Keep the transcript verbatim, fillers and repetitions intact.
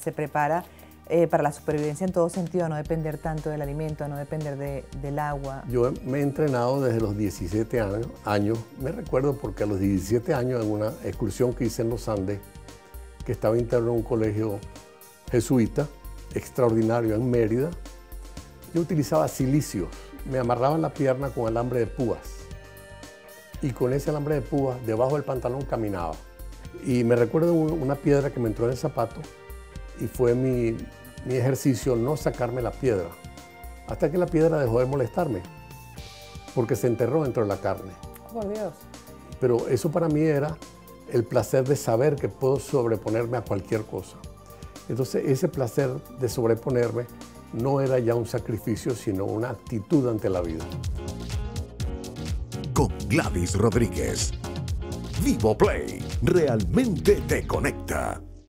se prepara eh, para la supervivencia en todo sentido, a no depender tanto del alimento, a no depender de, del agua. Yo me he entrenado desde los diecisiete años, años. Me recuerdo porque a los diecisiete años, en una excursión que hice en los Andes, que estaba interno en un colegio jesuita, extraordinario en Mérida, yo utilizaba silicios. Me amarraban la pierna con alambre de púas. Y con ese alambre de púas, debajo del pantalón caminaba. Y me recuerdo una piedra que me entró en el zapato y fue mi, mi ejercicio no sacarme la piedra, hasta que la piedra dejó de molestarme, porque se enterró dentro de la carne. Por Dios. Pero eso para mí era el placer de saber que puedo sobreponerme a cualquier cosa. Entonces ese placer de sobreponerme no era ya un sacrificio, sino una actitud ante la vida. Con Gladys Rodríguez. Vivo Play realmente te conecta.